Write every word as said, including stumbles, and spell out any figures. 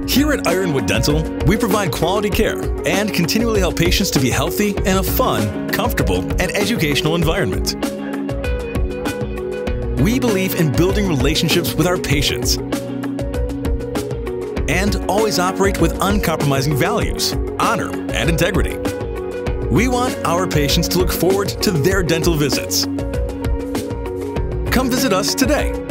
Here at Ironwood Dental, we provide quality care and continually help patients to be healthy in a fun, comfortable, and educational environment. We believe in building relationships with our patients and always operate with uncompromising values, honor, and integrity. We want our patients to look forward to their dental visits. Come visit us today.